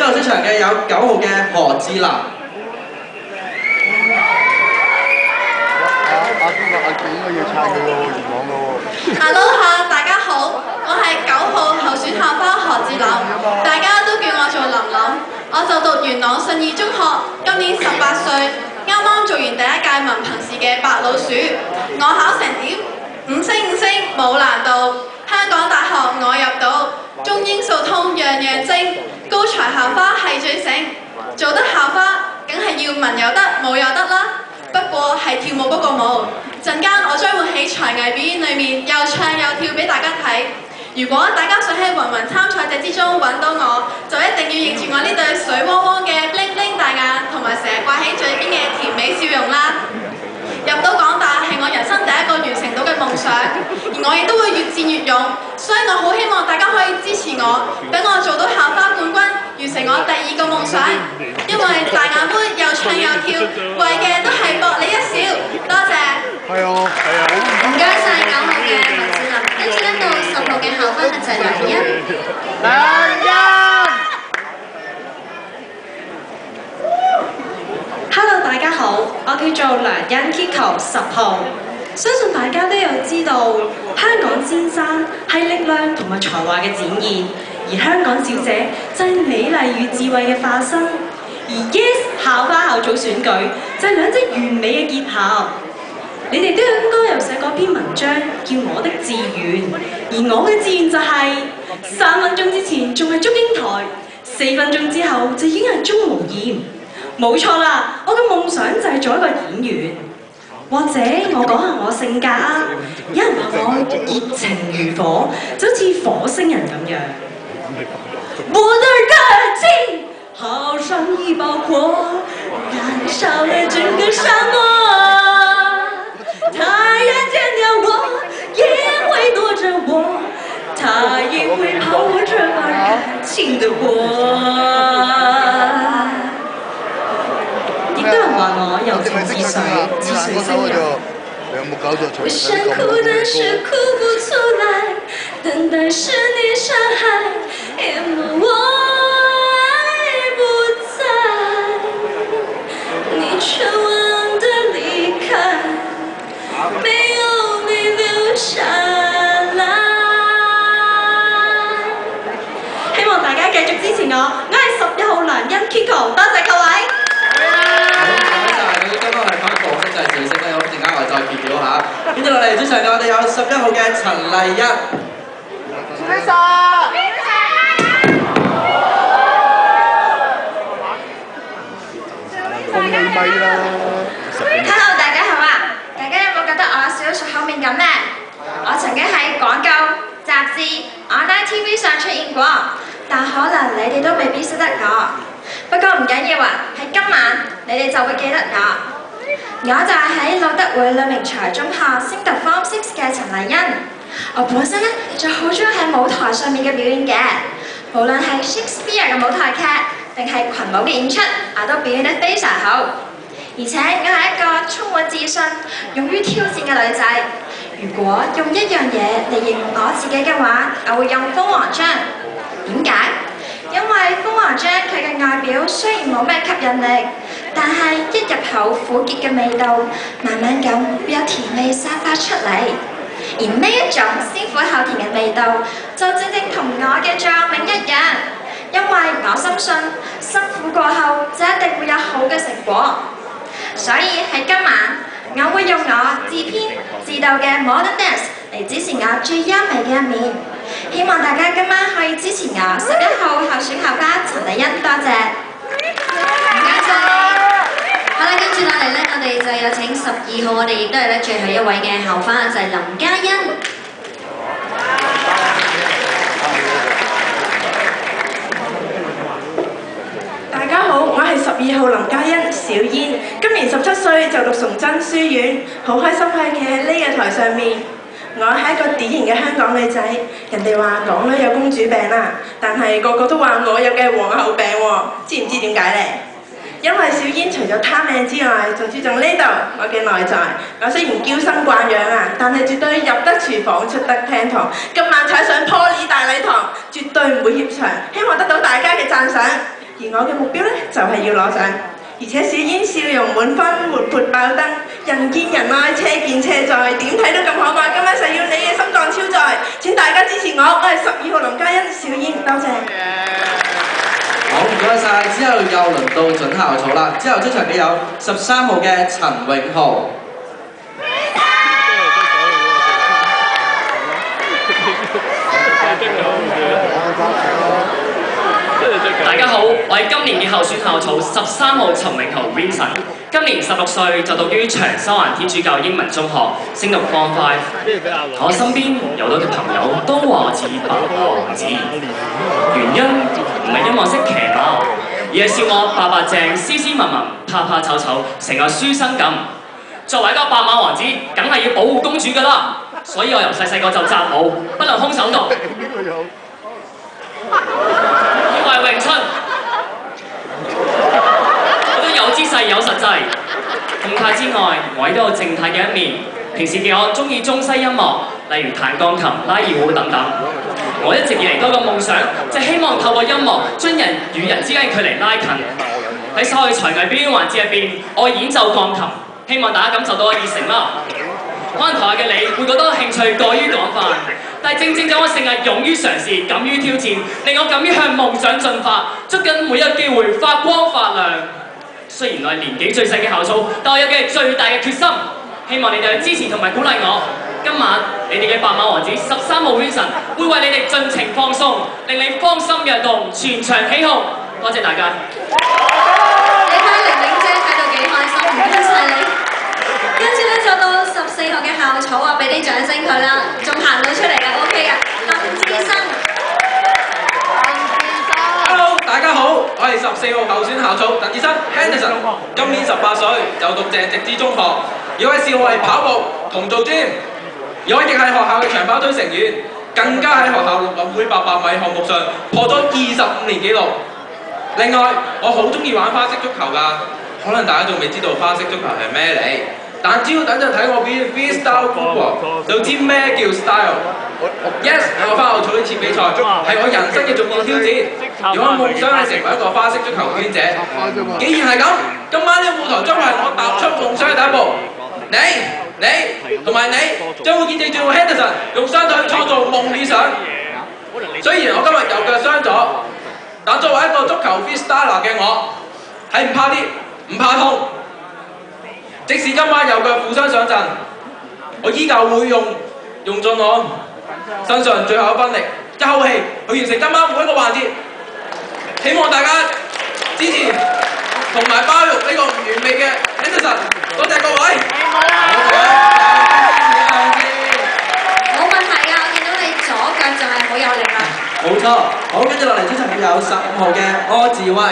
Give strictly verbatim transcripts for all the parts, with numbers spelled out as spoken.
之後出場嘅有九號嘅何志南。 阿邊個阿健應該要撐佢喎，元朗嘅喎。 Hello 下，大家好，我係九號候選校花何志林，大家都叫我做林林。我就讀元朗信義中學，今年十八歲，啱啱做完第一屆文憑試嘅白老鼠。我考成點？五星五星，冇難度。香港大學我入到，中英數通樣樣精，高才校花係最醒。做得校花，梗係要文有得，武有得啦。不過係跳舞嗰個舞，陣間我將會喺才藝表演裏面又唱又跳俾大家睇。如果大家想喺芸芸參賽者之中揾到我，就一定要認住我呢對水汪汪嘅 bling bling 大眼，同埋成日掛喺嘴邊嘅甜美笑容啦。入到港大係我人生第一個完成到嘅夢想，而我亦都會越戰越勇，所以我好希望大家可以支持我，等我做到校花冠軍，完成我第二個夢想。因為大眼妹又唱又跳，為嘅都係博你一笑。多謝。 係啊，係啊。 唔該晒九號嘅何志林，跟住咧到十號嘅校花就係梁欣。 梁欣。 Hello， 大家好，我叫做梁欣 Kiko 十號。相信大家都有知道，香港先生係力量同埋才華嘅展現，而香港小姐就係美麗與智慧嘅化身。而 Yes 校花校組選舉就係兩隻完美嘅結合。你哋都應該有寫過篇文章叫我的志願，而我嘅志願就係、是、三分鐘之前仲係祝英台，四分鐘之後就已經係鍾無艷。冇錯啦，我嘅夢想就係做一個演員，或者我講下我性格啊。有人話我熱情如火，就好似火星人咁樣。我的熱情好像一把火，燃燒了整個沙漠。太陽見到我，也會躲着我，它也會泡我這把熱情的火。亦都有人話我柔情似水，似水星人。我想哭但是哭不出來，等待是你傷害，因為我愛不在，你絕望的離開，沒有你留下來。希望大家繼續支持我，我係十一號梁欣 Kiko， 多謝各位。就係小息咧，咁陣間我再揭曉下。跟住落嚟主場嘅我哋有十一號嘅陳麗欣。 飛晒！放你咪啦 Hello， 大家好啊！大家有冇覺得我有少少熟口面咁呢？我曾經喺廣告、雜誌、online T V 上出現過，但可能你哋都未必識得我。不過唔緊要啊，喺今晚你哋就會記得我。我就係喺路德會呂明才中學升讀 Form Six 嘅陳麗欣。我本身咧就好中意喺舞台上面嘅表演嘅，無論係 Shakespeare 嘅舞台劇定係群舞嘅演出，我都表演得非常好。而且我係一個充滿自信、勇於挑戰嘅女仔。如果用一樣嘢嚟形容我自己嘅話，我會用鳳凰章。點解？因為鳳凰章佢嘅外表雖然冇咩吸引力，但係一入口苦澀嘅味道，慢慢咁會有甜味散發出嚟。而呢一種先苦後甜嘅味道，就正正同我嘅座右銘一樣。因為我深信，辛苦過後就一定會有好嘅成果。所以喺今晚，我會用我自編自導嘅 Modern Dance 嚟展示我最優美嘅一面。希望大家今晚可以支持我十一號候選校花陳麗欣，多謝。 唔該晒。好啦，跟住落嚟咧，我哋就有請十二號，我哋亦都係咧最後一位嘅校花，就係林嘉欣。 大家好，我係十二號林嘉欣小燕，今年十七歲，就讀崇真書院，好開心可以企喺呢個台上面。我係一個典型嘅香港女仔，人哋話港女有公主病啦，但係個個都話我有嘅皇后病喎，知唔知點解呢？因為小燕除咗貪靚之外，仲注重呢度我嘅內在。我雖然嬌生慣養啊，但係絕對入得廚房出得廳堂。今晚踩上 Poly 大禮堂，絕對唔會怯場，希望得到大家嘅讚賞。而而我嘅目標咧就係要攞獎。而且小煙笑容滿分，活潑爆燈，人見人愛，車見車載，點睇都咁可愛。今晚就要你嘅心臟超載，請大家支持我，我係十二號林嘉欣小煙，多謝。 好，唔該晒。之後又輪到準校草啦。之後出場嘅有十三號嘅陳永豪。 大家好，我係今年嘅候選校草十三號陳永豪 Vincent， 今年十六歲，就讀於長洲灣天主教英文中學，升讀 Form Five。我身邊有好多嘅朋友都話我似白馬王子，原因唔係因為我識騎馬，而係笑我白白淨、斯斯文文、怕怕醜醜，成個書生咁。作為一個白馬王子，梗係要保護公主㗎啦，所以我由細細個就習武，不能空手道。我係詠春，我都有姿勢有實際。動態之外，我亦都有靜態嘅一面。平時嘅我中意中西音樂，例如彈鋼琴、拉二胡等等。我一直以嚟都有個夢想，就係希望透過音樂將人與人之間嘅距離拉近。喺所有嘅才藝表演環節入邊，我演奏鋼琴，希望大家感受到我熱誠啦。可能台下嘅你會覺得興趣過於廣泛，但係正正就我成日勇於嘗試、敢於挑戰，令我敢於向夢想進發，捉緊每一個機會發光發亮。雖然我係年紀最細嘅校草，但我有嘅最大嘅決心，希望你哋去支持同埋鼓勵我。今晚你哋嘅白馬王子十三號 Vincent 會為你哋盡情放鬆，令你芳心躍動，全場起哄。多謝大家。 你睇玲玲姐睇到幾開心，唔該晒你。跟住咧就到十四號嘅校草啊，俾啲掌聲佢啦，仲行到出嚟嘅 ，OK 嘅，鄧志生。 Hello， 大家好，我係十四號候選校草鄧志生 Henderson， 今年十八歲，就讀鄭直之中學。而我嘅嗜好係跑步同做 gym， 而我亦係學校嘅長跑隊成員，更加喺學校陸運會八百米項目上破咗二十五年紀錄。另外，我好中意玩花式足球㗎，可能大家仲未知道花式足球係咩嚟。但只要等陣睇我表演 freestyle football， 就知咩叫 style。Yes， 我花校草呢次比賽係我人生嘅重要挑戰，而我夢想係成為一個花式足球表演者。既然係咁，今晚呢個舞台將會係我踏出夢想嘅第一步。你、你同埋你將會見證住 Henderson 用雙腿創造夢理想。雖然我今日右腳傷咗，但作為一個足球 freestyler 嘅我，係唔怕跌，唔怕痛。即使今晚右腳負傷上陣，我依舊會用用盡我身上最後一分力，一口氣去完成今晚每一個環節。希望大家支持同埋包容呢個唔完美嘅 Henderson， 多謝各位。 冇問題㗎，我見到你左腳就係好有力啦。 冇錯，好，跟住落嚟出場嘅有十五號嘅柯志威。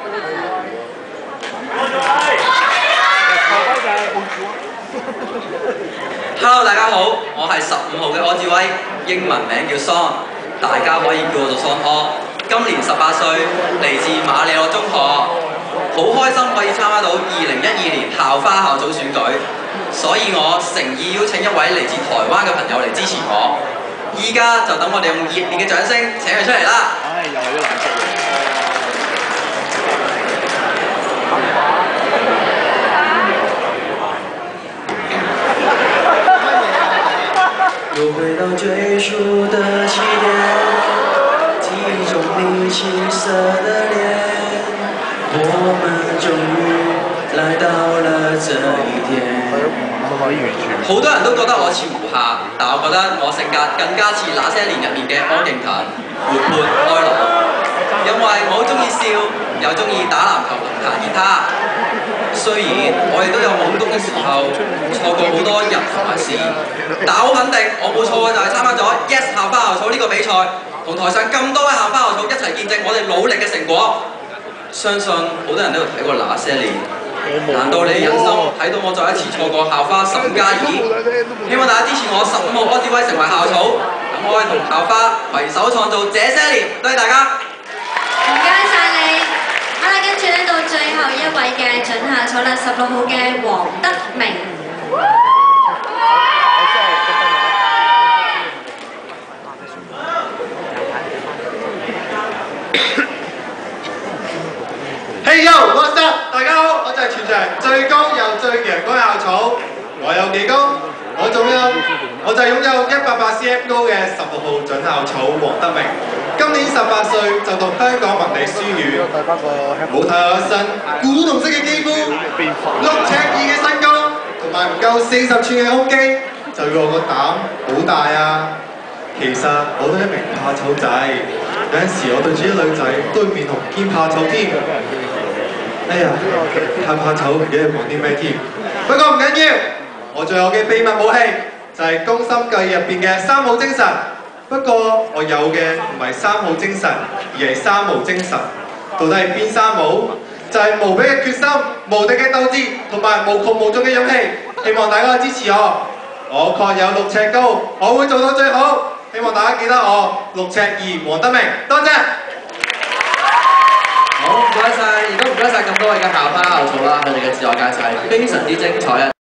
Hello， 大家好，我係十五號嘅柯志威，英文名叫 Son， 大家可以叫我做 Son 柯。今年十八歲，嚟自馬里諾中學，好開心可以參加到二零一二年校花校草選舉，所以我誠意邀請一位嚟自台灣嘅朋友嚟支持我。依家就等我哋用熱烈嘅掌聲請佢出嚟啦！唉，又係啲藍色嘅。 又回到最初的起點，記憶中你青澀的臉，我們終於來到了這一天。 好多人都覺得我似胡夏，但我覺得我性格更加似那些年入面嘅柯敬騰，活潑開朗。因為我好中意笑，又中意打籃球同彈吉他。雖然我亦都有懵懂嘅時候，錯過好多人同埋事，但我好肯定，我冇錯嘅就係參加咗 Yes 校花校草呢個比賽，同台上咁多位校花校草一齊見證我哋努力嘅成果。相信好多人都有睇過那些年，難道你忍心睇到我再一次錯過校花沈嘉怡？希望大家支持我十五號柯志威成為校草，等我可以同校花攜手創造這些年。多謝大家。 唔該晒你。好啦，跟住咧到最後一位嘅準校草啦，十六號嘅黃德明。 Hey yo，what's up？ 大家好，我就係全場最高又最陽光校草。我有幾高？我仲有，我就擁有一百八 cm 高嘅十六號準校草黃德明。今年十八歲就讀香港文理書院。冇睇我一身古銅色嘅肌膚，六尺二嘅身高，同埋唔夠四十寸嘅胸肌，就要我個膽好大啊！其實我都係一名怕醜仔，有陣時我對住啲女仔都會面紅兼怕醜添。哎呀，太怕醜，唔記得講啲咩添。不過唔緊要，我最有嘅秘密武器就係《宮心計》入邊嘅三好精神。不過我有嘅唔係三好精神，而係三無精神。到底係邊三無？就係、是、無比嘅決心、無敵嘅鬥志同埋無窮無盡嘅勇氣。希望大家支持我，我確有六尺高，我會做到最好。希望大家記得我六尺二黃德明，多謝。 好，唔該晒，亦都唔該晒咁多位嘅校花校草啦，佢哋嘅自我介紹係非常之精彩啊！